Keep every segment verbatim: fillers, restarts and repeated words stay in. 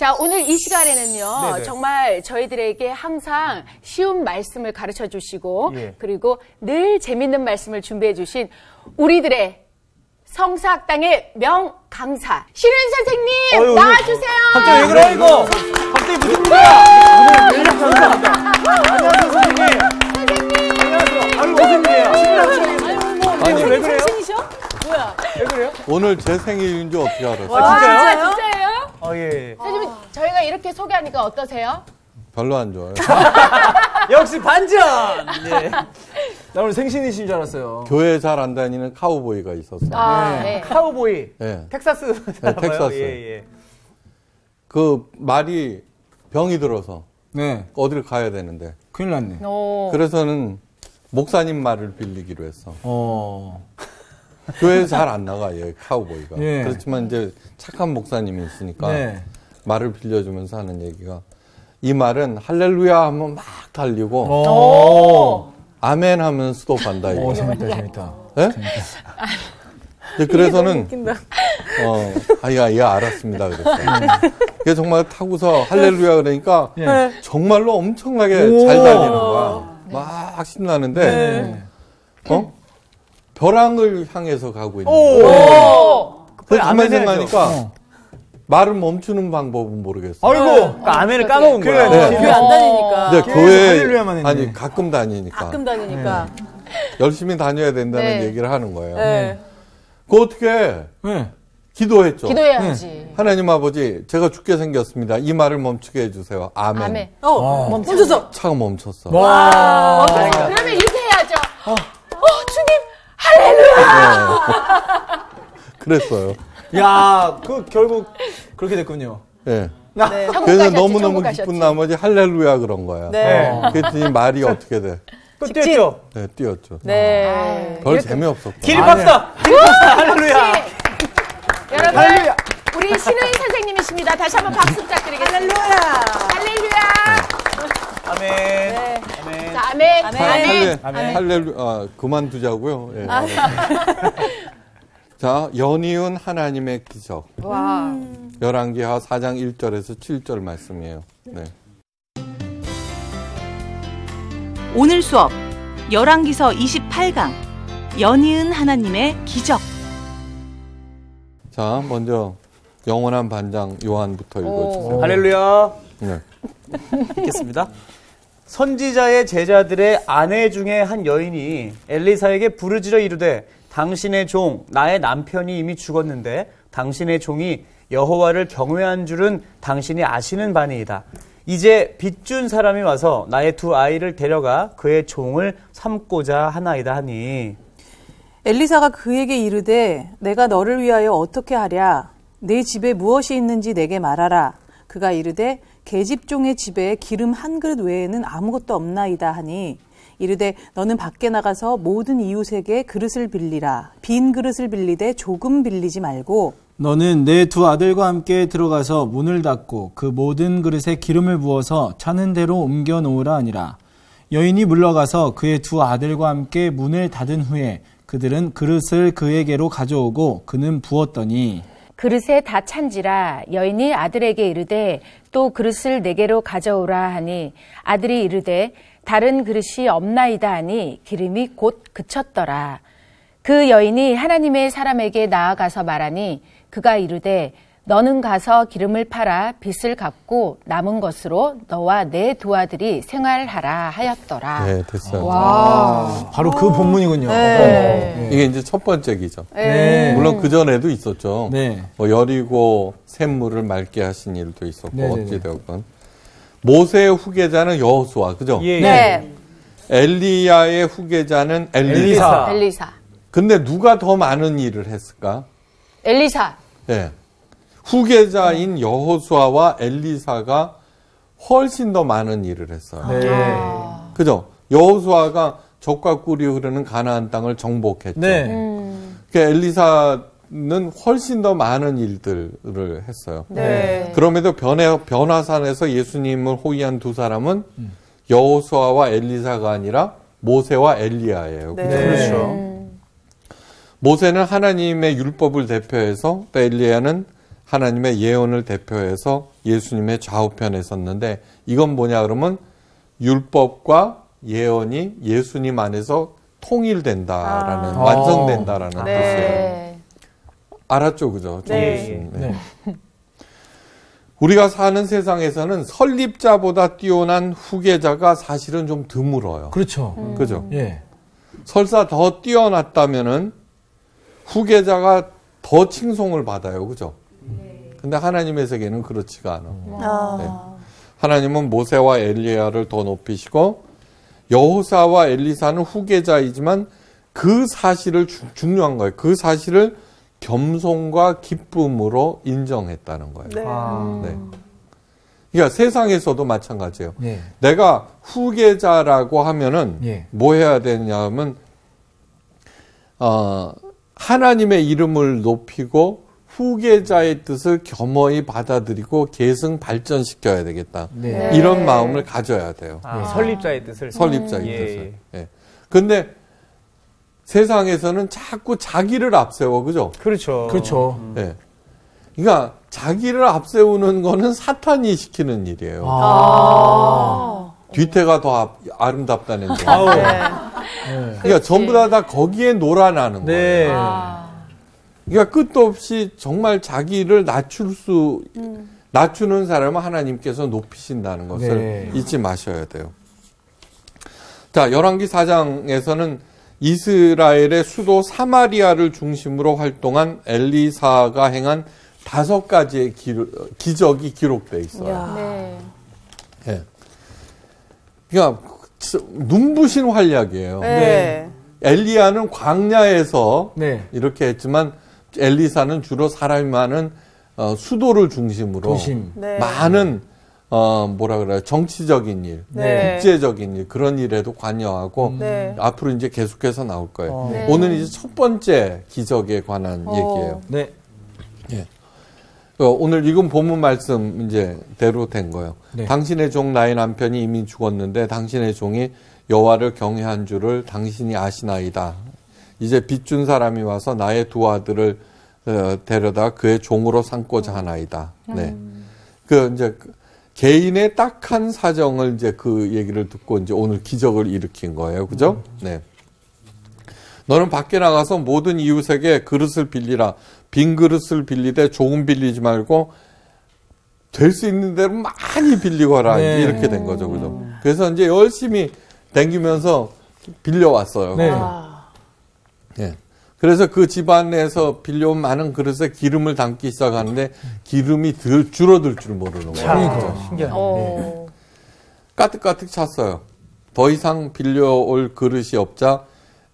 자, 오늘 이 시간에는요, 네네. 정말 저희들에게 항상 쉬운 말씀을 가르쳐 주시고, 예. 그리고 늘 재밌는 말씀을 준비해 주신 우리들의 성사학당의 명강사, 신은 선생님, 어휴, 나와주세요! 갑자기 왜 그래, 이거? 갑자기 무슨 일이야? 오늘 왜 이렇게 감사합니다. 안녕하세요, 선생님. 선생님! 안녕하세요. 아유, 무슨 일이에요? 신랑 뭐, 아니, 왜 그래요? 생신이셔? 뭐야? 왜 그래요? 오늘 제 생일인 줄 어떻게 알았어요? 아, 진짜요? 아, 진짜예요? 아, 예. 선생님, 저희가 이렇게 소개하니까 어떠세요? 별로 안 좋아요. 역시 반전! 예. 나 오늘 생신이신 줄 알았어요. 교회 잘 안 다니는 카우보이가 있었어요. 아, 네. 네. 카우보이. 네. 텍사스. 네, 텍사스. 예, 예. 그 말이 병이 들어서 네. 어디를 가야 되는데. 큰일 났네. 오. 그래서는 목사님 말을 빌리기로 했어. 어. 교회 잘 안 나가, 얘 카우보이가. 예. 그렇지만 이제 착한 목사님이 있으니까 네. 말을 빌려주면서 하는 얘기가, 이 말은 할렐루야 하면 막 달리고 오. 아멘 하면 스톱한다. 오, 이거. 재밌다, 재밌다. 네? 이제 그래서는 어, 아야, 예, 알았습니다. 그랬어요. 그게 정말 타고서 할렐루야 그러니까 예. 정말로 엄청나게 오. 잘 달리는 거야. 막 신나는데 네. 어? 벼랑을 향해서 가고 있는 오. 거야. 오. 그래서 가만히 아멘 생각하니까 어. 말을 멈추는 방법은 모르겠어. 아이고, 그러니까 아멘을 까먹은 거야. 네. 교회 안 다니니까. 근데 교회에서 교회 할렐루야만 했네. 아니 가끔 다니니까 가끔 다니니까. 열심히 다녀야 된다는 네. 얘기를 하는 거예요. 네. 그 어떻게 해? 네. 기도했죠. 기도해야지. 하나님 아버지, 제가 죽게 생겼습니다. 이 말을 멈추게 해주세요. 아멘. 아멘. 어. 어, 멈췄어. 차가 멈췄어. 와. 멈췄어. 그러면 이렇게 해야죠. 어, 주님, 할렐루야! 그랬어요. 야, 그 결국 그렇게 됐군요. 예. 네, 천국 그래서 가셨지, 너무너무 천국 기쁜 가셨지. 나머지 할렐루야 그런 거야. 네. 그랬더니 말이 어떻게 돼? 또 뛰었죠? 네, 뛰었죠. 네. 별 재미없었고. 기립합시다! 기립합시다! 할렐루야! 여러분, 할렐루야! 우리 신은 선생님이십니다. 다시 한번 박수 부탁드리겠습니다. 할렐루야! 할렐루야! 아멘. 네. 아멘. 자, 아멘. 할렐, 아멘. 아멘. 할렐루, 아, 그만두자고요. 예. 자, 연이은 하나님의 기적. 와. 열왕기하 사 장 일 절에서 칠 절 말씀이에요. 네. 오늘 수업 열왕기서 이십팔 강 연이은 하나님의 기적. 자, 먼저 영원한 반장 요한부터 읽어주세요. 할렐루야. 네. 읽겠습니다. 선지자의 제자들의 아내 중에 한 여인이 엘리사에게 부르짖어 이르되 당신의 종 나의 남편이 이미 죽었는데 당신의 종이 여호와를 경외한 줄은 당신이 아시는 바니이다. 이제 빚준 사람이 와서 나의 두 아이를 데려가 그의 종을 삼고자 하나이다 하니. 엘리사가 그에게 이르되 내가 너를 위하여 어떻게 하랴? 내 집에 무엇이 있는지 내게 말하라. 그가 이르되 계집종의 집에 기름 한 그릇 외에는 아무것도 없나이다 하니 이르되 너는 밖에 나가서 모든 이웃에게 그릇을 빌리라. 빈 그릇을 빌리되 조금 빌리지 말고 너는 내 두 아들과 함께 들어가서 문을 닫고 그 모든 그릇에 기름을 부어서 차는 대로 옮겨 놓으라 하니라. 여인이 물러가서 그의 두 아들과 함께 문을 닫은 후에 그들은 그릇을 그에게로 가져오고 그는 부었더니 그릇에 다 찬지라. 여인이 아들에게 이르되 또 그릇을 내게로 가져오라 하니 아들이 이르되 다른 그릇이 없나이다 하니 기름이 곧 그쳤더라. 그 여인이 하나님의 사람에게 나아가서 말하니 그가 이르되 너는 가서 기름을 팔아 빚을 갚고 남은 것으로 너와 내 두 아들이 생활하라 하였더라. 네, 됐어요. 아, 바로 그 본문이군요. 네. 이게 이제 첫 번째 기적. 네. 물론 그 전에도 있었죠. 네. 뭐 여리고 샘물을 맑게 하신 일도 있었고 네네네. 어찌되었건 모세의 후계자는 여호수아, 그죠? 예. 네. 엘리야의 후계자는 엘리사. 엘리사. 엘리사. 근데 누가 더 많은 일을 했을까? 엘리사. 예. 후계자인 여호수아와 엘리사가 훨씬 더 많은 일을 했어요. 네. 그죠? 여호수아가 적과 꿀이 흐르는 가나안 땅을 정복했죠. 네. 음. 그 엘리사는 훨씬 더 많은 일들을 했어요. 네. 그럼에도 변해, 변화산에서 예수님을 호위한 두 사람은 여호수아와 엘리사가 아니라 모세와 엘리야예요. 네. 그죠? 그렇죠. 모세는 하나님의 율법을 대표해서 또 엘리야는 하나님의 예언을 대표해서 예수님의 좌우편에 섰는데 이건 뭐냐 그러면 율법과 예언이 예수님 안에서 통일된다라는 아. 완성된다라는 네. 뜻이에요. 알았죠, 그죠? 네. 네. 네. 우리가 사는 세상에서는 설립자보다 뛰어난 후계자가 사실은 좀 드물어요. 그렇죠. 음. 그죠? 예. 설사 더 뛰어났다면은 후계자가 더 칭송을 받아요. 그죠? 근데 하나님의 세계는 그렇지가 않아. 아. 네. 하나님은 모세와 엘리야를 더 높이시고 여호사와 엘리사는 후계자이지만 그 사실을 주, 중요한 거예요. 그 사실을 겸손과 기쁨으로 인정했다는 거예요. 네. 아. 네. 그러니까 세상에서도 마찬가지예요. 예. 내가 후계자라고 하면은 예. 뭐 해야 되냐 하면 어, 하나님의 이름을 높이고 후계자의 뜻을 겸허히 받아들이고 계승 발전시켜야 되겠다. 네. 이런 마음을 가져야 돼요. 아, 설립자의 뜻을. 설립자의 예. 뜻을. 예. 근데 세상에서는 자꾸 자기를 앞세워, 그죠? 그렇죠. 그렇죠. 예. 그러니까 자기를 앞세우는 거는 사탄이 시키는 일이에요. 아. 뒤태가 더 아, 아름답다는 거. 아우. 네. 그러니까 전부 다, 다 거기에 놀아나는 네. 거예요. 아. 그러니까 끝도 없이 정말 자기를 낮출 수, 낮추는 사람은 하나님께서 높이신다는 것을 네. 잊지 마셔야 돼요. 자, 열왕기 사 장에서는 이스라엘의 수도 사마리아를 중심으로 활동한 엘리사가 행한 다섯 가지의 기, 기적이 기록되어 있어요. 야. 네. 예. 그러니까 눈부신 활약이에요. 네. 엘리야는 광야에서 네. 이렇게 했지만 엘리사는 주로 사람이 많은 어, 수도를 중심으로 도심. 네. 많은 어, 뭐라 그래요? 정치적인 일, 네. 국제적인 일 그런 일에도 관여하고 네. 앞으로 이제 계속해서 나올 거예요. 어. 네. 오늘 이제 첫 번째 기적에 관한 어. 얘기예요. 네. 어, 오늘 읽은 본문 말씀 이제 대로 된 거예요. 네. 당신의 종 나의 남편이 이미 죽었는데 당신의 종이 여호와를 경외한 줄을 당신이 아시나이다. 이제 빚준 사람이 와서 나의 두 아들을 어, 데려다 그의 종으로 삼고자 하나이다. 네. 그 이제 개인의 딱한 사정을 이제 그 얘기를 듣고 이제 오늘 기적을 일으킨 거예요. 그죠? 네. 너는 밖에 나가서 모든 이웃에게 그릇을 빌리라. 빈 그릇을 빌리되 조금 빌리지 말고 될 수 있는 대로 많이 빌리거라. 네. 이렇게 된 거죠. 그죠? 그래서 이제 열심히 댕기면서 빌려왔어요. 네. 아. 예. 그래서 그 집안에서 빌려온 많은 그릇에 기름을 담기 시작하는데 기름이 들, 줄어들 줄 모르는 거예요. 그러니까. 신기하네. 어. 가득가득 찼어요. 더 이상 빌려올 그릇이 없자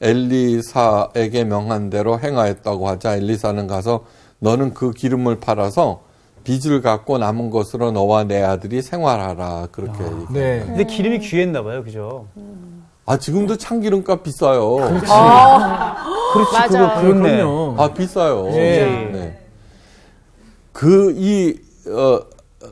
엘리사에게 명한 대로 행하였다고 하자 엘리사는 가서 너는 그 기름을 팔아서 빚을 갚고 남은 것으로 너와 내 아들이 생활하라. 그렇게. 네. 근데 기름이 귀했나 봐요. 그죠? 아, 지금도 참기름값 비싸요. 아. 그렇지. 맞아. 그거 그렇네. 그럼요. 아, 비싸요. 예. 네. 그, 이, 어,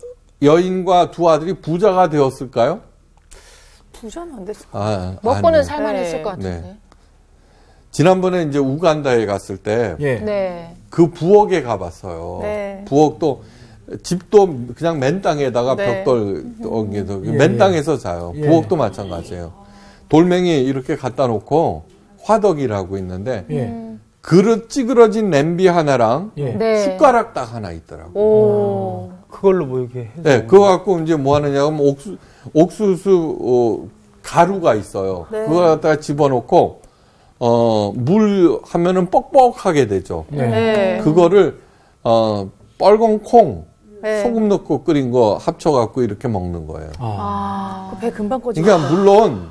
여인과 두 아들이 부자가 되었을까요? 부자는 안 됐어. 아, 먹고는 아니요. 살만했을 네. 것 같은데. 네. 지난번에 이제 우간다에 갔을 때 그 예. 네. 부엌에 가봤어요. 네. 부엌도 집도 그냥 맨 땅에다가 네. 벽돌 엉겨서 예, 맨 예. 땅에서 자요. 예. 부엌도 마찬가지예요. 돌멩이 이렇게 갖다 놓고 화덕이라고 있는데 예. 그릇 찌그러진 냄비 하나랑 예. 네. 숟가락 딱 하나 있더라고. 오. 그걸로 뭐 이렇게 해서. 네, 그거 갖고 이제 뭐 하느냐 하면 옥수, 옥수수 어, 가루가 있어요. 네. 그거 갖다가 집어넣고 어, 물 하면은 뻑뻑하게 되죠. 네. 네. 그거를 어, 뻘건 콩, 네. 소금 넣고 끓인 거 합쳐갖고 이렇게 먹는 거예요. 아. 배 금방 꺼지. 그러니까 물론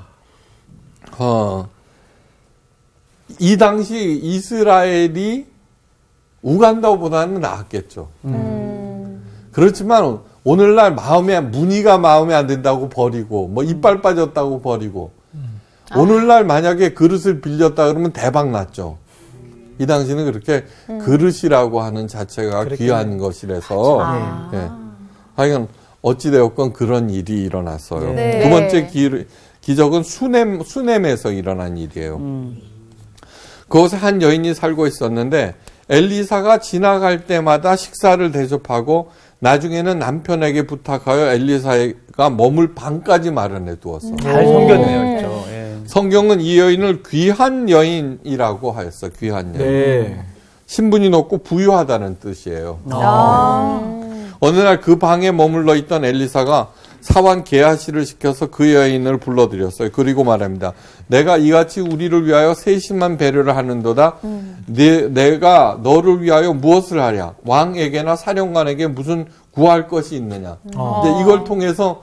어, 이 당시 이스라엘이 우간다보다는 나았겠죠. 음. 그렇지만 오늘날 마음에 문의가 마음에 안 든다고 버리고 뭐 이빨 빠졌다고 버리고 오늘날 만약에 그릇을 빌렸다 그러면 대박 났죠. 이 당시는 그렇게 그릇이라고 하는 자체가 귀한 것이라서 아. 예. 하여간 어찌되었건 그런 일이 일어났어요. 네. 두 번째 기, 기적은 수넴, 수넴에서 일어난 일이에요. 음. 그곳에 한 여인이 살고 있었는데 엘리사가 지나갈 때마다 식사를 대접하고 나중에는 남편에게 부탁하여 엘리사가 머물 방까지 마련해 두었어. 잘 섬겼네요, 진짜. 예. 성경은 이 여인을 귀한 여인이라고 하였어. 귀한 여인. 네. 신분이 높고 부유하다는 뜻이에요. 아. 어느 날 그 방에 머물러 있던 엘리사가 사환 게하시를 시켜서 그 여인을 불러들였어요. 그리고 말합니다. 내가 이같이 우리를 위하여 세심한 배려를 하는도다. 음. 네, 내가 너를 위하여 무엇을 하랴? 왕에게나 사령관에게 무슨 구할 것이 있느냐? 음. 이제 이걸 통해서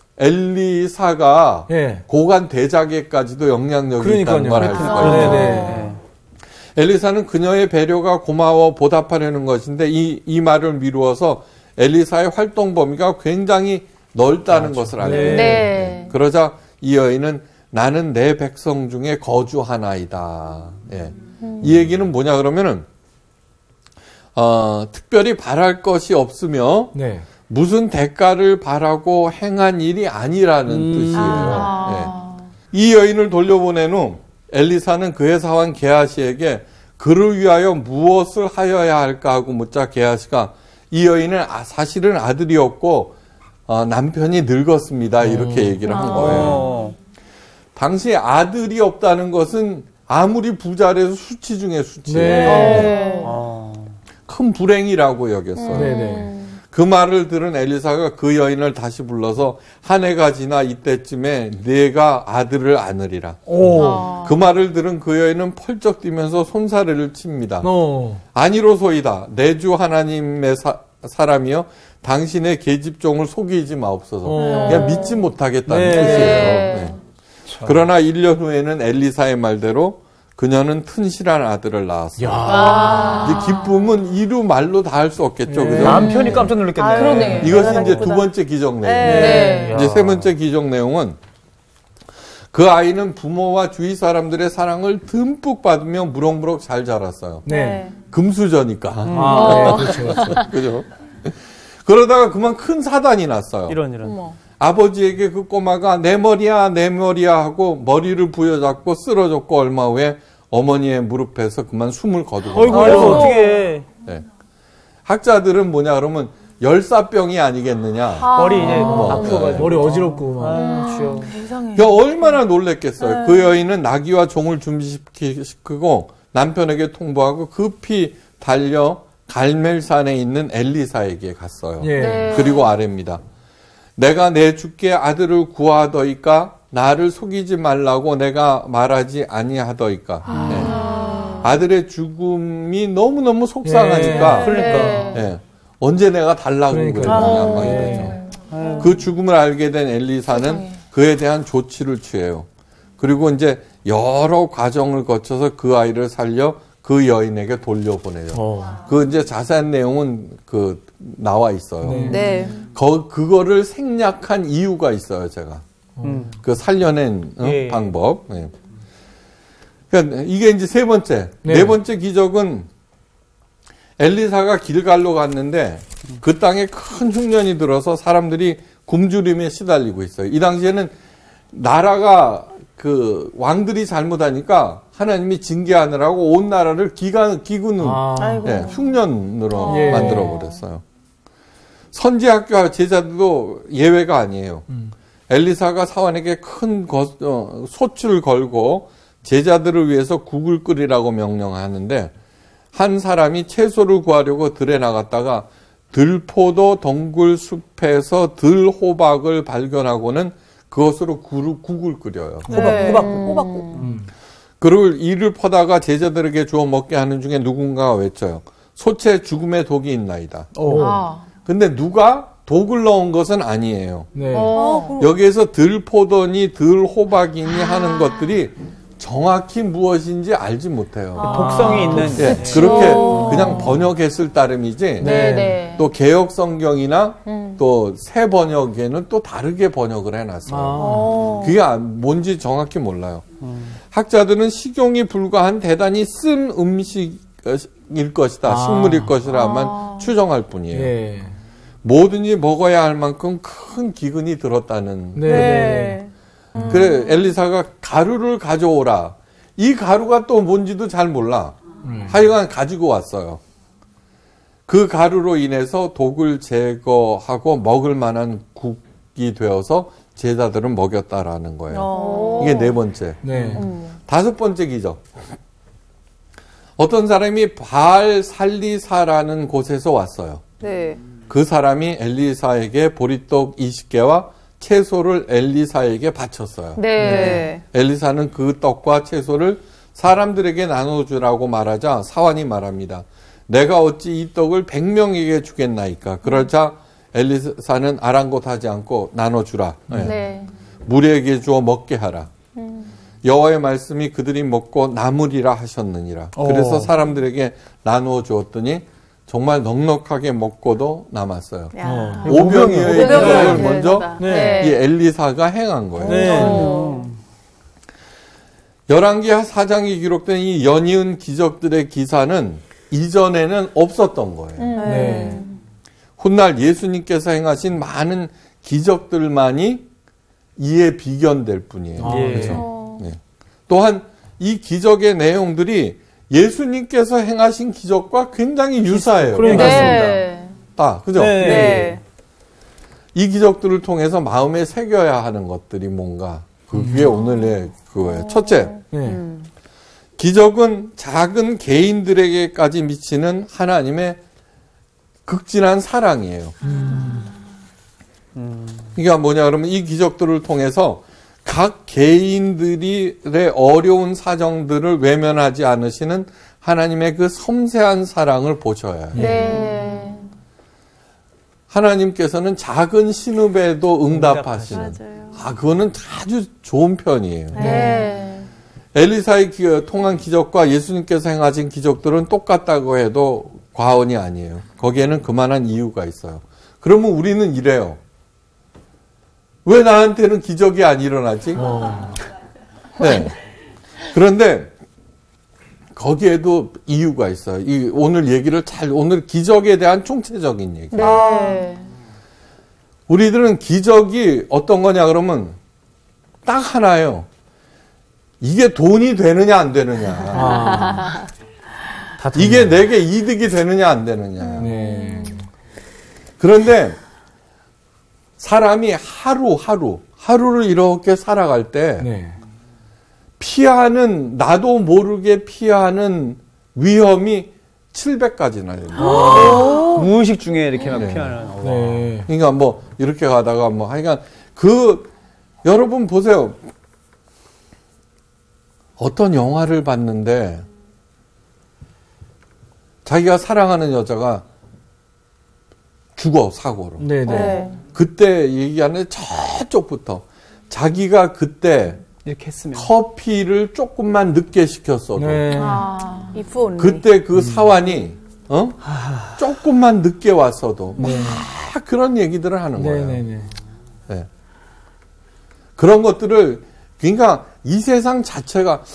엘리사가 네. 고관 대작에까지도 영향력이 그러니까요. 있다는 걸 알 수가 아. 있어요. 네. 엘리사는 그녀의 배려가 고마워 보답하려는 것인데 이, 이 말을 미루어서 엘리사의 활동 범위가 굉장히 넓다는 맞아. 것을 알게 돼요. 네. 그러자 이 여인은 나는 내 백성 중에 거주하나이다. 예. 음. 이 얘기는 뭐냐 그러면은 어, 특별히 바랄 것이 없으며 네. 무슨 대가를 바라고 행한 일이 아니라는 음. 뜻이에요. 아. 예. 이 여인을 돌려보낸 후 엘리사는 그의 사환 게하시에게 그를 위하여 무엇을 하여야 할까 하고 묻자 게하시가 이 여인은 아, 사실은 아들이 없고 어, 남편이 늙었습니다. 이렇게 얘기를 한 거예요. 당시 아들이 없다는 것은 아무리 부자라도 수치 중에 수치예요. 네. 큰 불행이라고 여겼어요. 네. 그 말을 들은 엘리사가 그 여인을 다시 불러서 한 해가 지나 이때쯤에 네가 아들을 안으리라. 오. 그 말을 들은 그 여인은 펄쩍 뛰면서 손사래를 칩니다. 오. 아니로소이다. 내 주 하나님의 사, 사람이여 당신의 계집종을 속이지 마옵소서. 오. 그냥 믿지 못하겠다는 네. 뜻이에요. 네. 그러나 일 년 후에는 엘리사의 말대로 그녀는 튼실한 아들을 낳았어요. 이제 기쁨은 이루 말로 다 할 수 없겠죠. 네. 그죠? 남편이 깜짝 놀랐겠네요. 아, 그러네. 이것이 이제 기쁘다. 두 번째 기적 내용. 네. 이제 세 번째 기적 내용은 그 아이는 부모와 주위 사람들의 사랑을 듬뿍 받으며 무럭무럭 잘 자랐어요. 네. 금수저니까. 음. 아, 네. 그렇죠, 그렇죠. 그죠? 그러다가 그만 큰 사단이 났어요. 이런 이런. 어머. 아버지에게 그 꼬마가 내 머리야 내 머리야 하고 머리를 부여잡고 쓰러졌고 얼마 후에 어머니의 무릎에서 그만 숨을 거두고 어이구 어떻게 네. 학자들은 뭐냐 그러면 열사병이 아니겠느냐. 아. 머리 이제 뭐, 아프고 네. 머리 어지럽고 막. 아, 아, 세상에. 얼마나 놀랬겠어요. 네. 그 여인은 나귀와 종을 준비시키고 남편에게 통보하고 급히 달려 갈멜산에 있는 엘리사에게 갔어요. 네. 그리고 아래입니다. 내가 내 주께 아들을 구하더이까 나를 속이지 말라고 내가 말하지 아니하더이까. 아. 네. 아들의 죽음이 너무너무 속상하니까 네. 그러니까 네. 언제 내가 달라고 그러니까. 그러느냐 막 이러죠. 네. 그 죽음을 알게 된 엘리사는 네. 그에 대한 조치를 취해요. 그리고 이제 여러 과정을 거쳐서 그 아이를 살려 그 여인에게 돌려보내요. 어. 그 이제 자세한 내용은 그 나와 있어요. 네. 네. 거, 그거를 생략한 이유가 있어요, 제가. 음. 그 살려낸 어? 예. 방법. 네. 그러니까 이게 이제 세 번째. 네. 네 번째 기적은 엘리사가 길갈로 갔는데 그 땅에 큰 흉년이 들어서 사람들이 굶주림에 시달리고 있어요. 이 당시에는 나라가 그 왕들이 잘못하니까 하나님이 징계하느라고 온 나라를 기간, 기근으로 아. 예, 흉년으로 예. 만들어 버렸어요. 선지학교 제자들도 예외가 아니에요. 음. 엘리사가 사환에게 큰 거, 어, 소출을 걸고 제자들을 위해서 국을 끓이라고 명령하는데 한 사람이 채소를 구하려고 들에 나갔다가 들포도 덩굴 숲에서 들호박을 발견하고는 그것으로 국을 끓여요. 호박, 네. 호박국, 호박국. 음. 그리고 이를 퍼다가 제자들에게 주어 먹게 하는 중에 누군가가 외쳐요. 소체 죽음의 독이 있나이다. 아. 근데 누가 독을 넣은 것은 아니에요. 네. 어. 여기에서 들포도니 들호박이니 아. 하는 것들이 정확히 무엇인지 알지 못해요. 아. 독성이 있는. 네, 그렇게 그냥 번역했을 따름이지. 네, 네. 또 개역 성경이나 음. 또 새 번역에는 또 다르게 번역을 해놨어요. 아. 그게 뭔지 정확히 몰라요. 음. 학자들은 식용이 불과한 대단히 쓴 음식일 것이다. 아. 식물일 것이라만 아. 추정할 뿐이에요. 네. 뭐든지 먹어야 할 만큼 큰 기근이 들었다는. 네. 네. 그래 엘리사가 가루를 가져오라. 이 가루가 또 뭔지도 잘 몰라. 음. 하여간 가지고 왔어요. 그 가루로 인해서 독을 제거하고 먹을 만한 국이 되어서 제자들은 먹였다라는 거예요. 오. 이게 네 번째. 네. 음. 다섯 번째 기적. 어떤 사람이 바알 살리사라는 곳에서 왔어요. 네. 그 사람이 엘리사에게 보리떡 이십 개와 채소를 엘리사에게 바쳤어요. 네. 엘리사는 그 떡과 채소를 사람들에게 나눠주라고 말하자 사환이 말합니다. 내가 어찌 이 떡을 백 명에게 주겠나이까. 그러자 엘리사는 아랑곳하지 않고 나눠주라. 네. 네. 무리에게 주어 먹게 하라. 음. 여호와의 말씀이 그들이 먹고 남으리라 하셨느니라. 오. 그래서 사람들에게 나누어 주었더니 정말 넉넉하게 먹고도 남았어요. 야. 오병이어의 오병이어의 기적을 기적을 먼저 네. 이 엘리사가 행한 거예요. 네. 오. 열왕기 사 장에 기록된 이 연이은 기적들의 기사는 이전에는 없었던 거예요. 네. 훗날 예수님께서 행하신 많은 기적들만이 이에 비견될 뿐이에요. 아, 예. 그렇죠. 네. 또한 이 기적의 내용들이 예수님께서 행하신 기적과 굉장히 유사해요. 그러니까. 네. 아, 그죠? 네. 네. 이 기적들을 통해서 마음에 새겨야 하는 것들이 뭔가 그게 오늘의 그거예요. 첫째, 네. 음. 기적은 작은 개인들에게까지 미치는 하나님의 극진한 사랑이에요. 음. 이게 뭐냐 그러면 이 기적들을 통해서 각 개인들의 어려운 사정들을 외면하지 않으시는 하나님의 그 섬세한 사랑을 보셔야 해요. 네. 하나님께서는 작은 신읍에도 응답하시는. 맞아요. 아, 그거는 아주 좋은 편이에요. 네. 엘리사의 기, 통한 기적과 예수님께서 행하신 기적들은 똑같다고 해도 과언이 아니에요. 거기에는 그만한 이유가 있어요. 그러면 우리는 이래요. 왜 나한테는 기적이 안 일어나지? 어. 네. 그런데 거기에도 이유가 있어요. 이 오늘 얘기를 잘 오늘 기적에 대한 총체적인 얘기. 네. 우리들은 기적이 어떤 거냐 그러면 딱 하나예요. 이게 돈이 되느냐 안 되느냐. 아. 다 이게 내게 이득이 되느냐 안 되느냐. 네. 그런데 사람이 하루하루 하루를 이렇게 살아갈 때 네. 피하는 나도 모르게 피하는 위험이 칠백 가지나 됩니다. 무의식 중에 이렇게 막 네. 피하는. 네. 그러니까 뭐 이렇게 가다가 뭐 하여간 그 여러분 보세요. 어떤 영화를 봤는데 자기가 사랑하는 여자가 죽어 사고로. 네, 네. 네. 그때 얘기하는 저쪽부터 자기가 그때 이렇게 했으면. 커피를 조금만 늦게 시켰어도 네. 아. if only. 그때 그 사환이 어? 조금만 늦게 왔어도 막 네. 그런 얘기들을 하는 네, 거예요. 네, 네. 네. 그런 것들을 그러니까 이 세상 자체가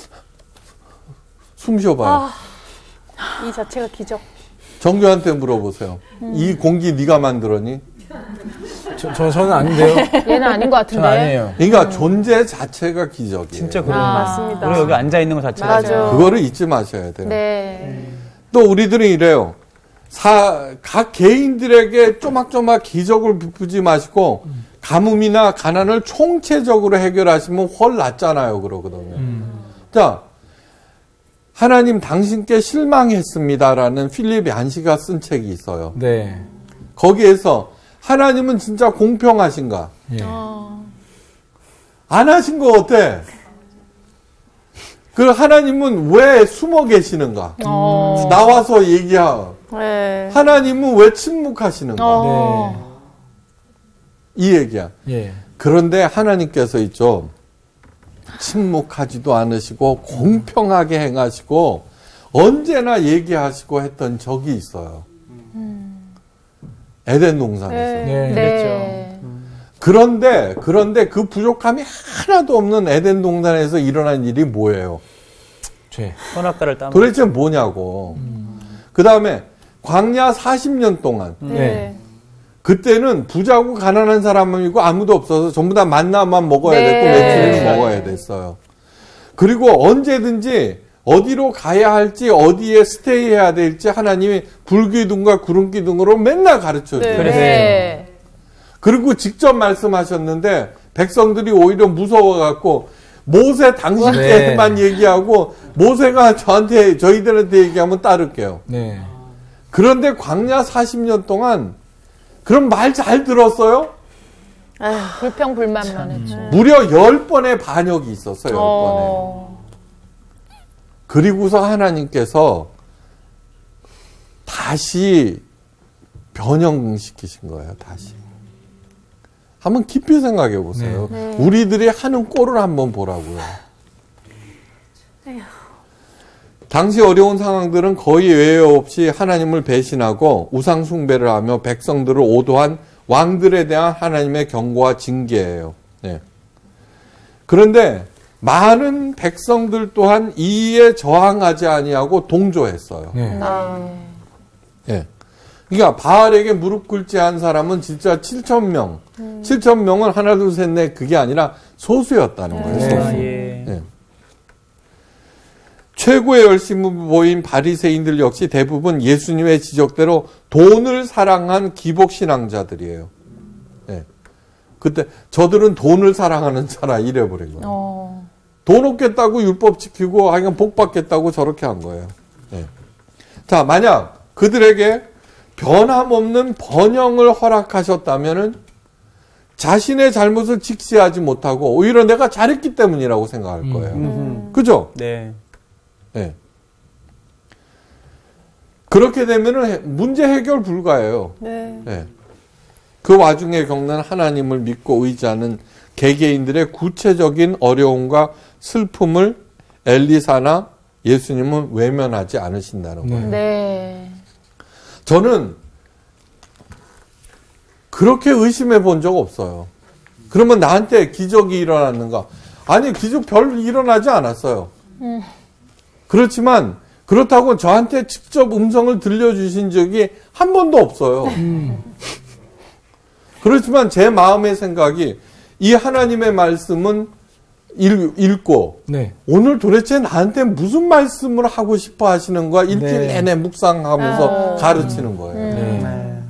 숨 쉬어봐요. 아, 이 자체가 기적. 정규한테 물어보세요. 이 공기 네가 만들었니? 저, 저 저는 아닌데요. 얘는 아닌 것 같은데. 저는 아니에요. 그러니까 존재 자체가 기적이에요. 진짜 그런. 아. 맞습니다. 우리 여기 앉아 있는 것 자체가. 맞아. 그거를 잊지 마셔야 돼요. 네. 또 우리들은 이래요. 사, 각 개인들에게 쪼막쪼막 기적을 베푸지 마시고 가뭄이나 가난을 총체적으로 해결하시면 훨 낫잖아요. 그러거든요. 음. 자, 하나님 당신께 실망했습니다라는 필립 얀시가 쓴 책이 있어요. 네. 거기에서 하나님은 진짜 공평하신가? 예. 안 하신 거 어때? 그 하나님은 왜 숨어 계시는가? 어. 나와서 얘기하. 네. 하나님은 왜 침묵하시는가? 어. 이 얘기야. 예. 그런데 하나님께서 있죠. 침묵하지도 않으시고 공평하게 행하시고 언제나 얘기하시고 했던 적이 있어요. 에덴 동산에서. 네. 네. 그런데 그런데 그 부족함이 하나도 없는 에덴 동산에서 일어난 일이 뭐예요? 죄. 선악과를 따. 도대체 뭐냐고. 그 다음에 광야 사십 년 동안 네. 그때는 부자고 가난한 사람이고 아무도 없어서 전부 다 만나만 먹어야 네. 됐고 메추리를 네. 먹어야 됐어요. 그리고 언제든지 어디로 가야 할지, 어디에 스테이해야 될지 하나님이 불기둥과 구름기둥으로 맨날 가르쳐줘요. 네. 네. 그리고 직접 말씀하셨는데 백성들이 오히려 무서워갖고 모세 당신께만 네. 얘기하고 모세가 저한테 저희들한테 얘기하면 따를게요. 네. 그런데 광야 사십 년 동안 그럼 말 잘 들었어요? 아휴, 불평불만만 했죠. 무려 열 번의 반역이 있었어요. 열 번에. 어. 그리고서 하나님께서 다시 변형시키신 거예요. 다시. 한번 깊이 생각해 보세요. 네. 우리들이 하는 꼴을 한번 보라고요. 당시 어려운 상황들은 거의 예외 없이 하나님을 배신하고 우상 숭배를 하며 백성들을 오도한 왕들에 대한 하나님의 경고와 징계예요. 네. 그런데 많은 백성들 또한 이에 저항하지 아니하고 동조했어요. 네. 아. 예. 그러니까 바알에게 무릎 꿇지 한 사람은 진짜 칠천 명. 음. 칠천 명은 하나 둘 셋 넷 그게 아니라 소수였다는 거예요. 네. 소수. 아, 예. 예. 최고의 열심을 보인 바리새인들 역시 대부분 예수님의 지적대로 돈을 사랑한 기복신앙자들이에요. 예. 그때 저들은 돈을 사랑하는 자라 이래버린 거예요. 어. 돈 얻겠다고 율법 지키고 하여간 복 받겠다고 저렇게 한 거예요. 예. 자, 만약 그들에게 변함없는 번영을 허락하셨다면은 자신의 잘못을 직시하지 못하고 오히려 내가 잘했기 때문이라고 생각할 거예요. 음. 그죠? 네. 네. 그렇게 되면은 문제 해결 불가해요. 네. 네. 그 와중에 겪는 하나님을 믿고 의지하는 개개인들의 구체적인 어려움과 슬픔을 엘리사나 예수님은 외면하지 않으신다는 거예요. 네. 저는 그렇게 의심해 본 적 없어요. 그러면 나한테 기적이 일어났는가? 아니, 기적 별 일어나지 않았어요. 음. 그렇지만 그렇다고 저한테 직접 음성을 들려주신 적이 한 번도 없어요. 음. 그렇지만 제 마음의 생각이 이 하나님의 말씀은 읽, 읽고 네. 오늘 도대체 나한테 무슨 말씀을 하고 싶어 하시는 거야? 일주일 네. 내내 묵상하면서 아. 가르치는 거예요. 네. 네.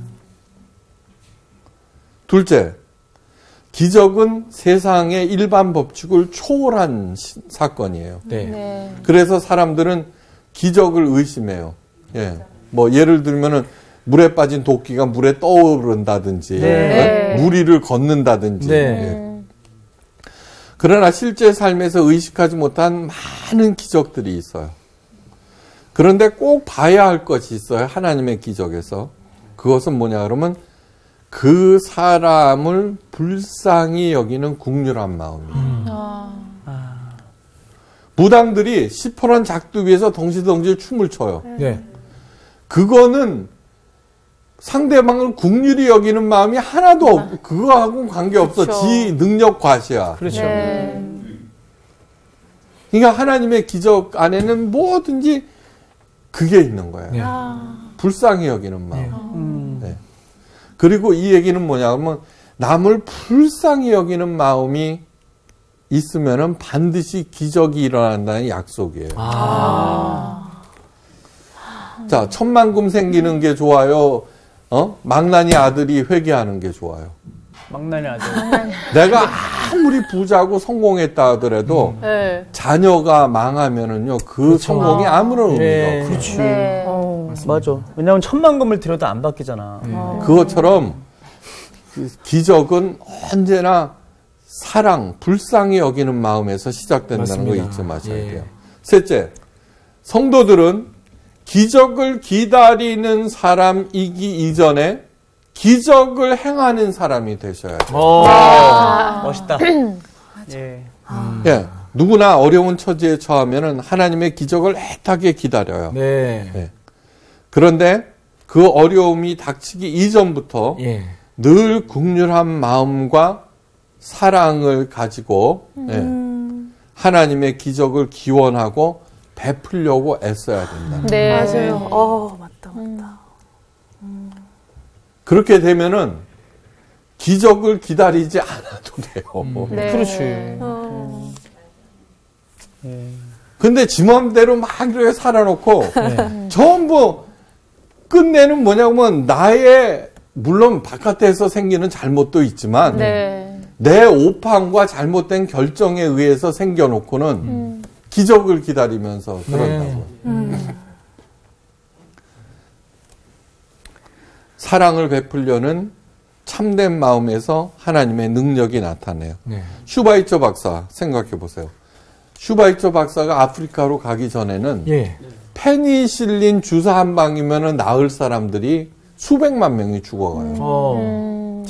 둘째, 기적은 세상의 일반 법칙을 초월한 시, 사건이에요. 네. 네. 그래서 사람들은 기적을 의심해요. 예. 뭐 예를 들면은 물에 빠진 도끼가 물에 떠오른다든지, 네. 어? 무리를 걷는다든지. 네. 예. 그러나 실제 삶에서 의식하지 못한 많은 기적들이 있어요. 그런데 꼭 봐야 할 것이 있어요. 하나님의 기적에서. 그것은 뭐냐 그러면 그 사람을 불쌍히 여기는 국률한 마음이에요. 음. 아. 무당들이 시퍼런 작두 위에서 덩실덩실 춤을 춰요. 네. 그거는 상대방을 국률이 여기는 마음이 하나도 없, 그거하고는 관계없어. 그쵸. 지 능력 과시야. 그렇죠. 네. 그러니까 하나님의 기적 안에는 뭐든지 그게 있는 거예요. 네. 불쌍히 여기는 마음. 네. 음. 네. 그리고 이 얘기는 뭐냐 하면 남을 불쌍히 여기는 마음이 있으면은 반드시 기적이 일어난다는 약속이에요. 아. 자, 천만금 생기는 게 좋아요. 어? 망나니 아들이 회개하는 게 좋아요. 망나니 아들. 내가 아무리 부자고 성공했다 하더라도 네. 자녀가 망하면은요, 그 성공이 아무런 의미가 네. 없어요. 그렇지. 네. 어. 맞아. 왜냐면 천만금을 들여도 안 바뀌잖아. 그것처럼 그 기적은 언제나 사랑, 불쌍히 여기는 마음에서 시작된다는 거 맞습니다. 잊지 마셔야 예. 돼요. 셋째, 성도들은 기적을 기다리는 사람이기 이전에 기적을 행하는 사람이 되셔야 돼요. 오, 아. 멋있다. 예. 예, 누구나 어려운 처지에 처하면은 하나님의 기적을 애타게 기다려요. 네. 예. 그런데 그 어려움이 닥치기 이전부터 예. 늘 긍휼한 마음과 사랑을 가지고 예, 하나님의 기적을 기원하고 베풀려고 애써야 된다. 네. 맞아요. 어, 맞다, 맞다. 그렇게 되면은 기적을 기다리지 않아도 돼요. 네. 그렇지. 어. 예. 근데 지 맘대로 막 이렇게 살아놓고 네. 전부 끝내는 뭐냐면 나의 물론 바깥에서 생기는 잘못도 있지만 네. 내 오판과 잘못된 결정에 의해서 생겨놓고는 음. 기적을 기다리면서 그런다고요. 네. 음. 사랑을 베풀려는 참된 마음에서 하나님의 능력이 나타나요. 네. 슈바이처 박사 생각해 보세요. 슈바이처 박사가 아프리카로 가기 전에는 예. 페니실린 주사 한 방이면 나을 사람들이 수백만 명이 죽어가요. 어.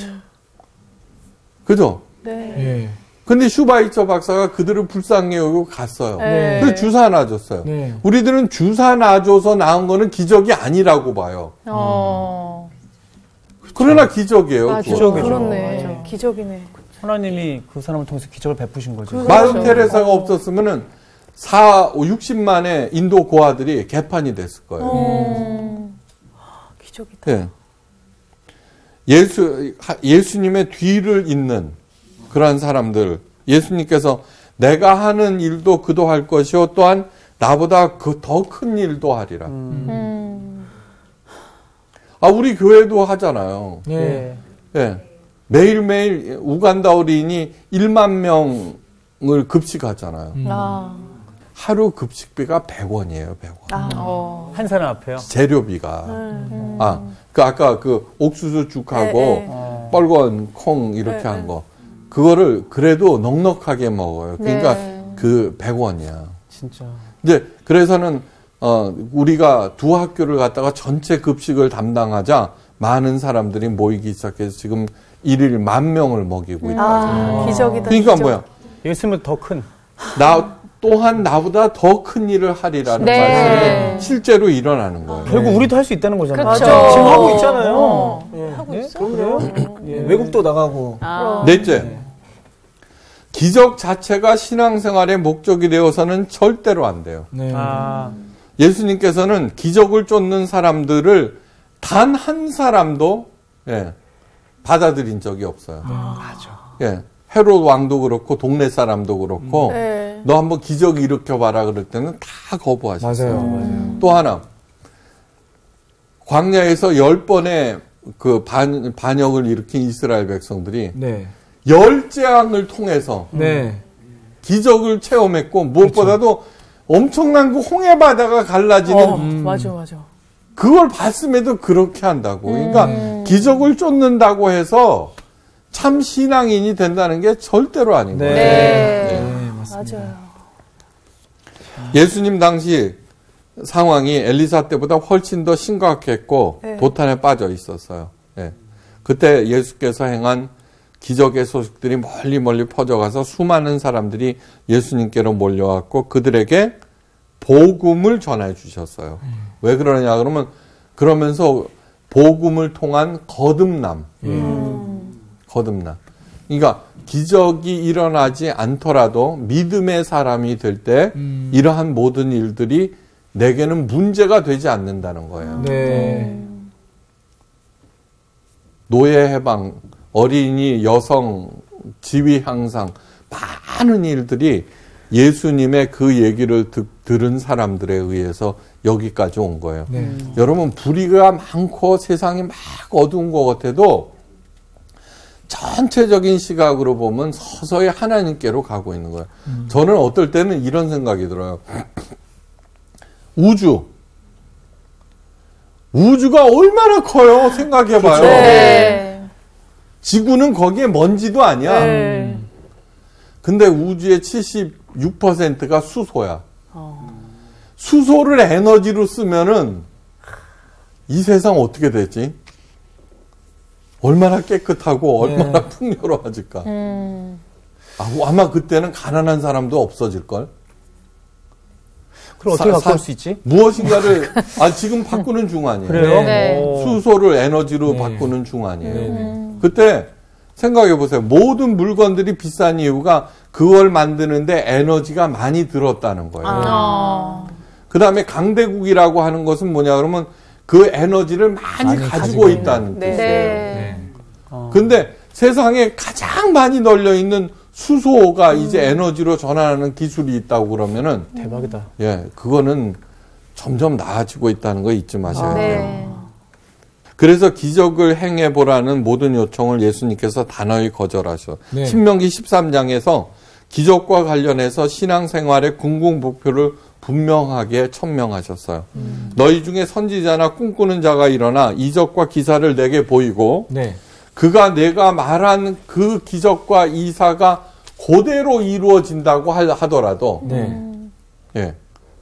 그죠? 네. 예. 근데 슈바이처 박사가 그들을 불쌍히 여기고 갔어요. 네. 그래서 주사 놔줬어요. 네. 우리들은 주사 놔줘서 나은 거는 기적이 아니라고 봐요. 어. 그러나 기적이에요. 아, 기적이죠. 그렇네. 맞아. 기적이네. 하나님이 그 사람을 통해서 기적을 베푸신 거죠. 그렇죠. 마음 테레사가 없었으면은 사, 육십만의 인도 고아들이 개판이 됐을 거예요. 음. 기적이다. 네. 예수, 예수님의 뒤를 잇는 그러한 사람들, 예수님께서 내가 하는 일도 그도 할 것이요 또한 나보다 그 더 큰 일도 하리라. 음. 음. 아, 우리 교회도 하잖아요. 네. 네. 매일매일 우간다 어린이 일만 명을 급식하잖아요. 음. 아. 하루 급식비가 백 원이에요, 백 원. 아. 어. 한 사람 앞에요? 재료비가. 음. 아, 그 아까 그 옥수수 죽하고 네, 네. 뻘건 콩 이렇게 네, 한 거. 그거를 그래도 넉넉하게 먹어요. 그러니까 네. 그 백 원이야. 진짜. 이제 그래서는 어, 우리가 두 학교를 갔다가 전체 급식을 담당하자 많은 사람들이 모이기 시작해서 지금 일일 만 명을 먹이고 있다. 아, 기적이다. 그러니까 기적. 뭐야? 예수님은 더 큰. 나 또한 나보다 더 큰 일을 하리라는 네. 말씀이 실제로 일어나는 거예요. 결국 우리도 할 수 있다는 거잖아요. 그렇죠. 지금 하고 있잖아요. 어. 예. 하고 네? 있어. 그래요? 예. 외국도 나가고. 아. 넷째. 네. 기적 자체가 신앙생활의 목적이 되어서는 절대로 안 돼요. 네. 아. 예수님께서는 기적을 쫓는 사람들을 단 한 사람도 예, 받아들인 적이 없어요. 아. 맞아. 예, 헤롯 왕도 그렇고 동네 사람도 그렇고 네. 너 한번 기적 일으켜봐라 그럴 때는 다 거부하셨어요. 맞아요. 맞아요. 또 하나 광야에서 열 번의 그 반, 반역을 일으킨 이스라엘 백성들이 네. 열 재앙을 통해서 네. 기적을 체험했고 무엇보다도 그렇죠. 엄청난 그 홍해 바다가 갈라지는 어, 음. 맞아 맞아. 그걸 봤음에도 그렇게 한다고. 그러니까 음. 기적을 쫓는다고 해서 참 신앙인이 된다는 게 절대로 아닌 거예요. 네. 네. 네, 맞아요. 예수님 당시 상황이 엘리사 때보다 훨씬 더 심각했고 네. 도탄에 빠져 있었어요. 네. 그때 예수께서 행한 기적의 소식들이 멀리 멀리 퍼져가서 수많은 사람들이 예수님께로 몰려왔고 그들에게 복음을 전해 주셨어요. 음. 왜 그러냐 그러면 그러면서 복음을 통한 거듭남. 음. 거듭남. 그러니까 기적이 일어나지 않더라도 믿음의 사람이 될 때 음. 이러한 모든 일들이 내게는 문제가 되지 않는다는 거예요. 네. 노예 해방, 어린이, 여성, 지위 향상, 많은 일들이 예수님의 그 얘기를 듣, 들은 사람들에 의해서 여기까지 온 거예요. 네. 여러분, 불의가 많고 세상이 막 어두운 것 같아도 전체적인 시각으로 보면 서서히 하나님께로 가고 있는 거예요. 음. 저는 어떨 때는 이런 생각이 들어요. 우주. 우주가 얼마나 커요? 생각해봐요. 네. 지구는 거기에 먼지도 아니야. 네. 근데 우주의 칠십육 퍼센트가 수소야. 어. 수소를 에너지로 쓰면은 이 세상 어떻게 되지? 얼마나 깨끗하고 얼마나 네. 풍요로워질까? 음. 아, 아마 그때는 가난한 사람도 없어질걸? 그럼 어떻게 바꿀 수 있지? 무엇인가를 아 지금 바꾸는 중 아니에요. 그래요? 네. 수소를 에너지로 네. 바꾸는 중 아니에요. 네. 그때 생각해 보세요. 모든 물건들이 비싼 이유가 그걸 만드는데 에너지가 많이 들었다는 거예요. 아. 그 다음에 강대국이라고 하는 것은 뭐냐 그러면 그 에너지를 많이, 많이 가지고, 가지고 있다는 네. 뜻이에요. 네. 어. 근데 세상에 가장 많이 널려 있는 수소가 이제 에너지로 전환하는 기술이 있다고 그러면은 대박이다. 예, 그거는 점점 나아지고 있다는 거 잊지 마셔야 돼요. 네. 그래서 기적을 행해 보라는 모든 요청을 예수님께서 단호히 거절하셔. 네. 신명기 십삼 장에서 기적과 관련해서 신앙생활의 궁극목표를 분명하게 천명하셨어요. 음. 너희 중에 선지자나 꿈꾸는 자가 일어나 이적과 기사를 내게 보이고 네. 그가 내가 말한 그 기적과 이사가 그대로 이루어진다고 하더라도 네. 예.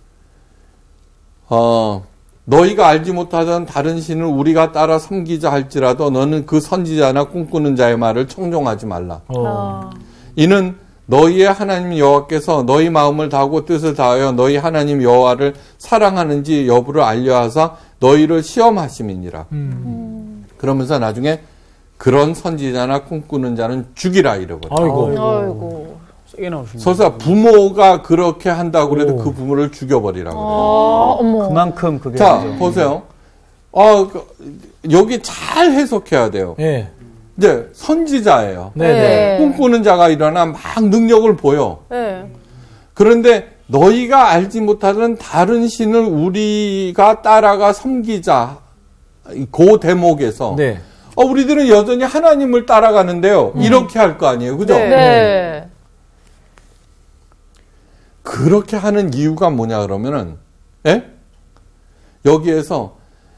어, 너희가 알지 못하던 다른 신을 우리가 따라 섬기자 할지라도 너는 그 선지자나 꿈꾸는 자의 말을 청종하지 말라. 어. 이는 너희의 하나님 여호와께서 너희 마음을 다하고 뜻을 다하여 너희 하나님 여호와를 사랑하는지 여부를 알려하사 너희를 시험하심이니라. 음. 그러면서 나중에 그런 선지자나 꿈꾸는 자는 죽이라 이러거든요. 아이고. 아이고. 세게 나오시네. 서서 부모가 그렇게 한다고 그래도 오. 그 부모를 죽여버리라고 그래요. 어, 어머. 그만큼 그게 자, 이제 보세요. 어, 그, 여기 잘 해석해야 돼요. 예. 이제 선지자예요. 네. 네. 꿈꾸는 자가 일어나 막 능력을 보여. 네. 그런데 너희가 알지 못하는 다른 신을 우리가 따라가 섬기자. 그 대목에서 네. 어, 우리들은 여전히 하나님을 따라가는데요. 이렇게 할 거 아니에요. 그죠? 네. 네. 그렇게 하는 이유가 뭐냐 그러면은 예? 여기에서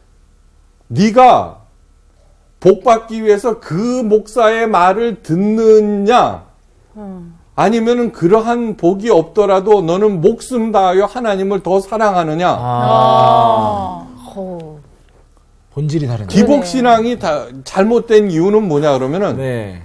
네가 복 받기 위해서 그 목사의 말을 듣느냐 아니면은 그러한 복이 없더라도 너는 목숨 다하여 하나님을 더 사랑하느냐. 아. 어. 본질이 다르네. 기복 신앙이 다 잘못된 이유는 뭐냐 그러면은 네.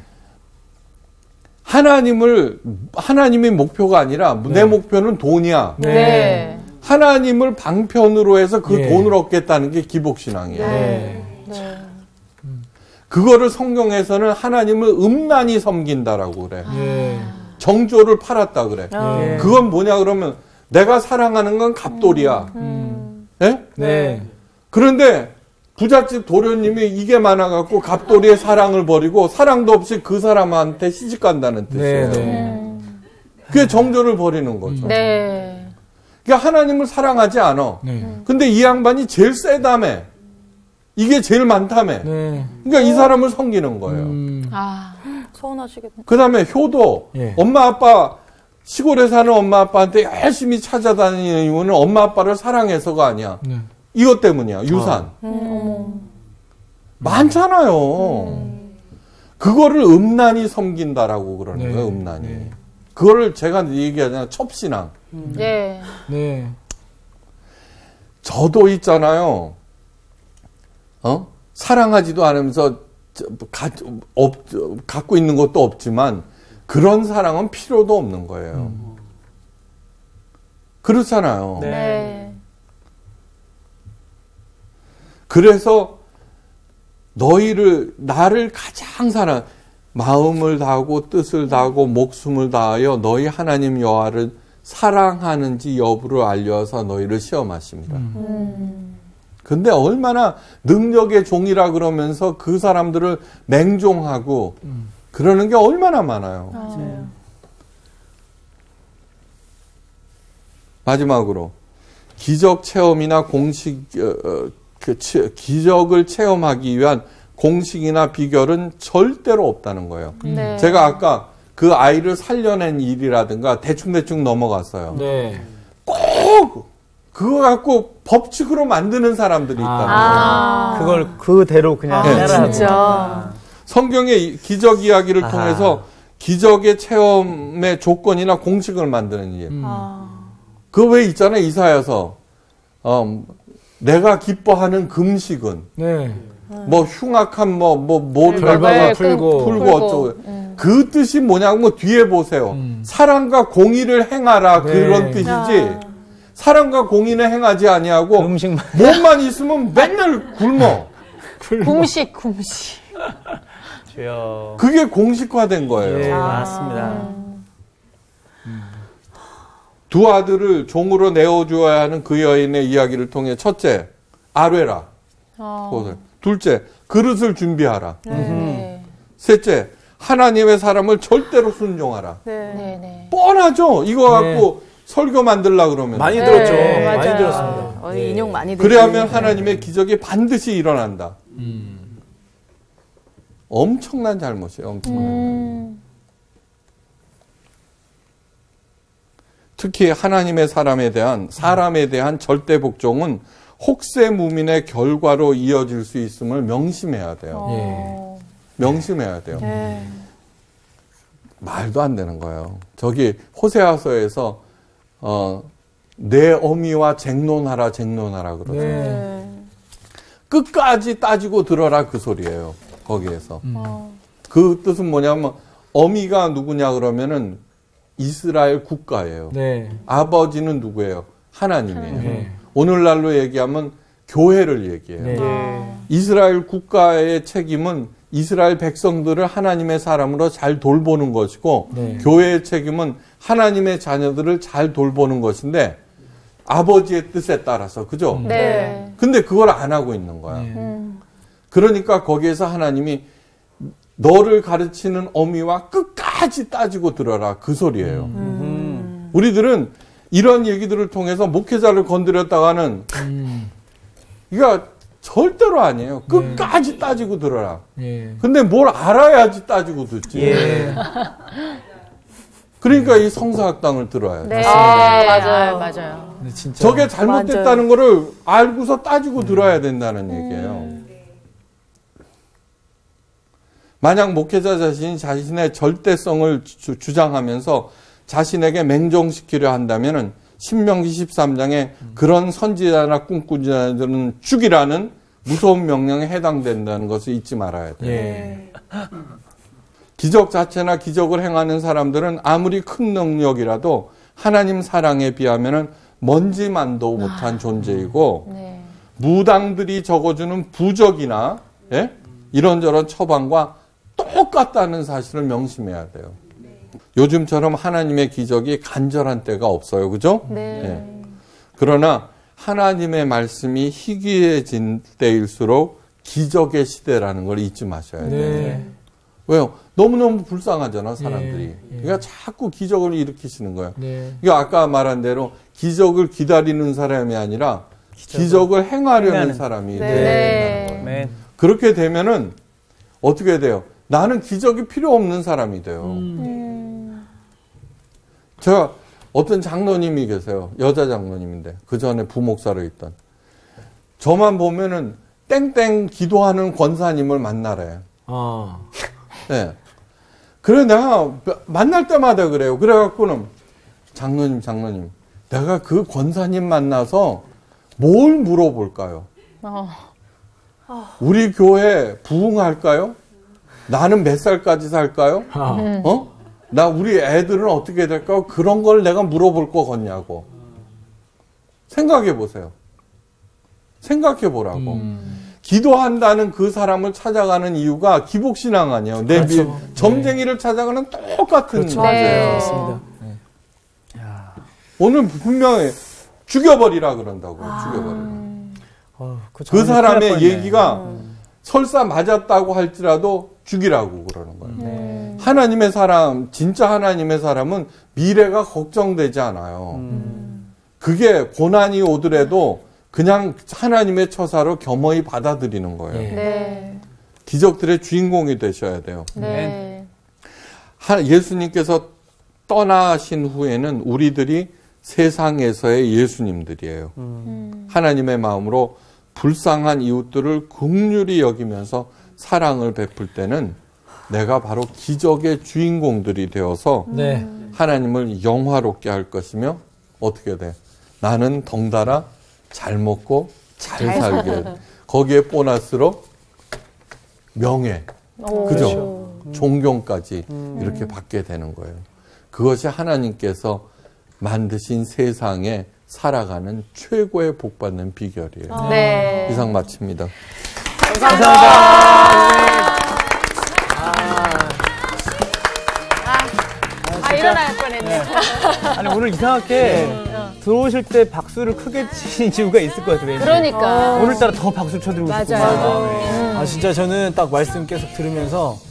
하나님을 하나님의 목표가 아니라 네. 내 목표는 돈이야. 네. 네. 하나님을 방편으로 해서 그 예. 돈을 얻겠다는 게 기복 신앙이에요. 네. 네. 그거를 성경에서는 하나님을 음란히 섬긴다라고 그래. 예. 정조를 팔았다 그래. 예. 그건 뭐냐 그러면 내가 사랑하는 건 갑돌이야. 음. 예? 네. 그런데 부잣집 도련님이 이게 많아갖고 갑돌이의 사랑을 버리고 사랑도 없이 그 사람한테 시집 간다는 뜻이에요. 네. 네. 그게 정조를 버리는 거죠. 네. 그러니까 하나님을 사랑하지 않아. 네. 근데 이 양반이 제일 세다며. 이게 제일 많다며. 네. 그러니까 이 사람을 섬기는 거예요. 음. 아. 서운하시겠네. 그 다음에 효도. 예. 엄마 아빠 시골에 사는 엄마 아빠한테 열심히 찾아다니는 이유는 엄마 아빠를 사랑해서가 아니야. 네. 이것 때문이야. 유산. 음. 많잖아요. 그거를 음란히 섬긴다라고 그러는 네. 거예요. 음란히. 네. 그거를 제가 얘기하잖아요. 첩신앙. 네. 네. 저도 있잖아요. 어? 사랑하지도 않으면서 저, 가, 없, 갖고 있는 것도 없지만 그런 사랑은 필요도 없는 거예요. 음. 그렇잖아요. 네. 네. 그래서 너희를 나를 가장 사랑 마음을 다하고 뜻을 다하고 목숨을 다하여 너희 하나님 여호와를 사랑하는지 여부를 알려서 너희를 시험하십니다. 음. 근데 얼마나 능력의 종이라 그러면서 그 사람들을 맹종하고 음. 그러는 게 얼마나 많아요. 맞아요. 마지막으로 기적 체험이나 공식 어, 어, 그 치, 기적을 체험하기 위한 공식이나 비결은 절대로 없다는 거예요. 네. 제가 아까 그 아이를 살려낸 일이라든가 대충대충 넘어갔어요. 네. 꼭 그거 갖고 법칙으로 만드는 사람들이 있다는 거예요. 아. 그걸 그대로 그냥 아, 해라. 진짜. 성경의 기적 이야기를 아하. 통해서 기적의 체험의 조건이나 공식을 만드는 일. 음. 아. 그 왜 있잖아요. 이사야서 어, 내가 기뻐하는 금식은 네. 뭐 흉악한 뭐 뭐 뭐를 결박을 네, 풀고. 풀고 풀고. 어쩌고 음. 그 뜻이 뭐냐고 뭐 뒤에 보세요. 음. 사랑과 공의를 행하라 네. 그런 뜻이지. 아. 사랑과 공의는 행하지 아니하고 음식만. 몸만 있으면 맨날 굶어. kum식, kum식. 주여. 그게 공식화된 거예요. 예, 아. 맞습니다. 두 아들을 종으로 내어주어야 하는 그 여인의 이야기를 통해 첫째, 아뢰라. 어. 그것을. 둘째, 그릇을 준비하라. 네. 셋째, 하나님의 사람을 절대로 순종하라. 네. 네, 네. 뻔하죠. 이거 갖고 네. 설교 만들려고 그러면. 많이 네, 들었죠. 맞아요. 많이 들었습니다. 어, 네. 인용 많이 듣죠. 그래야면 하나님의 기적이 반드시 일어난다. 음. 엄청난 잘못이에요. 엄청난 음. 잘못. 특히 하나님의 사람에 대한 사람에 대한 절대 복종은 혹세 무민의 결과로 이어질 수 있음을 명심해야 돼요. 어. 명심해야 돼요. 네. 말도 안 되는 거예요. 저기 호세아서에서 어, 내 어미와 쟁론하라 쟁론하라 그러죠. 네. 네. 끝까지 따지고 들어라 그 소리예요. 거기에서. 음. 어. 그 뜻은 뭐냐면 어미가 누구냐 그러면은 이스라엘 국가예요. 네. 아버지는 누구예요? 하나님이에요. 네. 오늘날로 얘기하면 교회를 얘기해요. 네. 이스라엘 국가의 책임은 이스라엘 백성들을 하나님의 사람으로 잘 돌보는 것이고 네. 교회의 책임은 하나님의 자녀들을 잘 돌보는 것인데 아버지의 뜻에 따라서 그죠? 네. 근데 그걸 안 하고 있는 거야. 네. 음. 그러니까 거기에서 하나님이 너를 가르치는 어미와 끝까지 따지고 들어라 그 소리예요. 음. 우리들은 이런 얘기들을 통해서 목회자를 건드렸다가는 음. 이거 절대로 아니에요. 끝까지 따지고 들어라. 예. 근데 뭘 알아야지 따지고 듣지. 예. 그러니까 이 성사학당을 들어야 돼. 네. 아, 맞아요. 맞아요. 맞아요. 근데 진짜 저게 잘못됐다는 맞아요. 거를 알고서 따지고 들어야 된다는 얘기예요. 만약 목회자 자신이 자신의 절대성을 주, 주장하면서 자신에게 맹종시키려 한다면은 신명기 십삼 장에 그런 선지자나 꿈꾸자들은 죽이라는 무서운 명령에 해당된다는 것을 잊지 말아야 돼요. 예. 기적 자체나 기적을 행하는 사람들은 아무리 큰 능력이라도 하나님 사랑에 비하면은 먼지만도 못한 존재이고 네. 무당들이 적어주는 부적이나 예? 이런저런 처방과 똑같다는 사실을 명심해야 돼요. 요즘처럼 하나님의 기적이 간절한 때가 없어요. 그죠? 네. 예. 그러나 하나님의 말씀이 희귀해진 때일수록 기적의 시대라는 걸 잊지 마셔야 돼요. 네. 왜요? 너무너무 불쌍하잖아, 사람들이. 예, 예. 그러니까 자꾸 기적을 일으키시는 거예요. 네. 이거 아까 말한 대로 기적을 기다리는 사람이 아니라 기적을 행하려는 행하는. 사람이 네. 되어야 된다는 거예요. 아멘. 그렇게 되면은 어떻게 돼요? 나는 기적이 필요 없는 사람이 돼요. 음. 제가 어떤 장로님이 계세요. 여자 장로님인데 그 전에 부목사로 있던. 저만 보면은 땡땡 기도하는 권사님을 만나래. 아. 네. 그래 내가 만날 때마다 그래요. 그래갖고는 장로님 장로님 내가 그 권사님 만나서 뭘 물어볼까요? 어. 우리 교회 부흥할까요? 나는 몇 살까지 살까요? 아. 어? 나 우리 애들은 어떻게 될까요? 그런 걸 내가 물어볼 거 같냐고. 생각해 보세요. 생각해 보라고. 음. 기도한다는 그 사람을 찾아가는 이유가 기복신앙 아니에요. 내 그렇죠. 미- 점쟁이를 찾아가는 똑같은 그렇죠. 문제예요. 네. 맞습니다. 네. 오늘 분명히 죽여버리라 그런다고. 죽여버리라. 어, 그 큰일 날 사람의 뻔했네. 얘기가 설사 맞았다고 할지라도 죽이라고 그러는 거예요. 네. 하나님의 사람, 진짜 하나님의 사람은 미래가 걱정되지 않아요. 그게 고난이 오더라도 그냥 하나님의 처사로 겸허히 받아들이는 거예요. 네. 네. 기적들의 주인공이 되셔야 돼요. 네. 하- 예수님께서 떠나신 후에는 우리들이 세상에서의 예수님들이에요. 하나님의 마음으로 불쌍한 이웃들을 긍휼히 여기면서 사랑을 베풀 때는 내가 바로 기적의 주인공들이 되어서 네. 하나님을 영화롭게 할 것이며 어떻게 돼? 나는 덩달아 잘 먹고 잘 살게. 거기에 보너스로 명예, 오. 그죠? 존경까지 이렇게 받게 되는 거예요. 그것이 하나님께서 만드신 세상에 살아가는 최고의 복받는 비결이에요. 네. 이상 마칩니다. 아, 일어날 뻔했네. 아니 오늘 이상하게 들어오실 때 박수를 크게 치신 이유가 있을 것 같아요. 왠지. 그러니까. 오늘따라 더 박수 쳐드리고 싶은 맞아요. 마음이. 아 진짜 저는 딱 말씀 계속 들으면서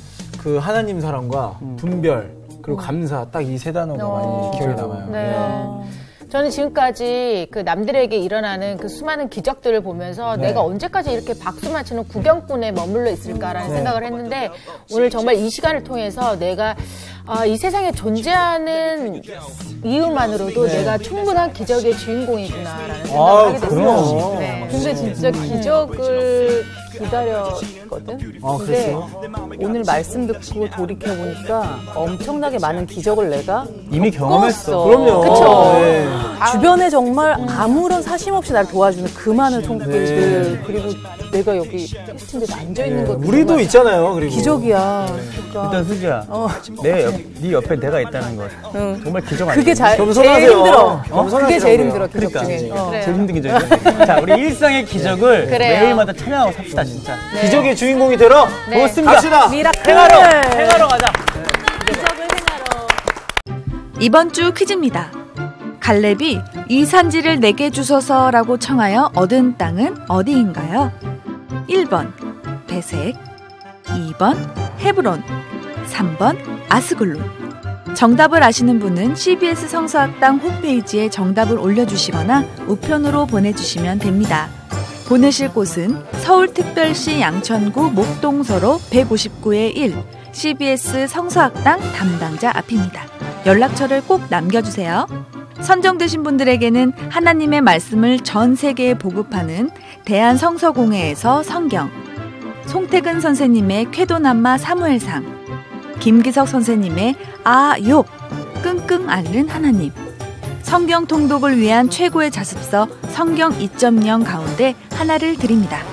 그 하나님 사랑과 음. 분별 그리고 감사 딱 이 세 단어가 어, 많이 기억에 남아요. 네. 네. 저는 지금까지 그 남들에게 일어나는 그 수많은 기적들을 보면서 네. 내가 언제까지 이렇게 박수만 치는 구경꾼에 머물러 있을까라는 네. 생각을 했는데 오늘 정말 이 시간을 통해서 내가 아, 이 세상에 존재하는 이유만으로도 네. 내가 충분한 기적의 주인공이구나라는 생각을 아, 하게 됐어요. 그럼. 네. 근데 진짜 기적을 기다렸거든. 아, 근데 그랬어요? 오늘 말씀 듣고 돌이켜 보니까 엄청나게 많은 기적을 내가 이미 경험했어. 그럼요. 그쵸. 네. 주변에 정말 아무런 사심 없이 나를 도와주는 그 많은 손길들 그리고 내가 여기 캐스팅돼서 앉아 있는 것도 우리도 정말 있잖아요. 그리고 기적이야. 그러니까 일단 수지야, 어. 내 옆, 네 옆에 내가 있다는 것 응. 정말 기적 아니야? 그게 자, 제일 겸손하세요. 힘들어. 어? 겸손하시라고요. 그게 제일 힘들어 기적 그러니까. 중에. 어. 그래요. 제일 힘든 기적이야. 자, 우리 일상의 기적을 그래요. 매일마다 찬양하고 삽시다, 진짜. 기적의 주인공이 되러 네. 좋습니다. 갑시다. 미라클. 행하러, 행하러 가자. 기적을 행하러. 이번 주 퀴즈입니다. 갈렙이 이 산지를 내게 주소서라고 청하여 얻은 땅은 어디인가요? 일 번 베색, 이 번 헤브론, 삼 번 아스글론. 정답을 아시는 분은 씨비에스 성서학당 홈페이지에 정답을 올려주시거나 우편으로 보내주시면 됩니다. 보내실 곳은 서울특별시 양천구 목동서로 백오십구의 일 씨비에스 성서학당 담당자 앞입니다. 연락처를 꼭 남겨주세요. 선정되신 분들에게는 하나님의 말씀을 전 세계에 보급하는 대한성서공회에서 성경, 송태근 선생님의 쾌도남마 사무엘상, 김기석 선생님의 아, 욥, 끙끙 앓는 하나님, 성경 통독을 위한 최고의 자습서 성경 이 점 영 가운데 하나를 드립니다.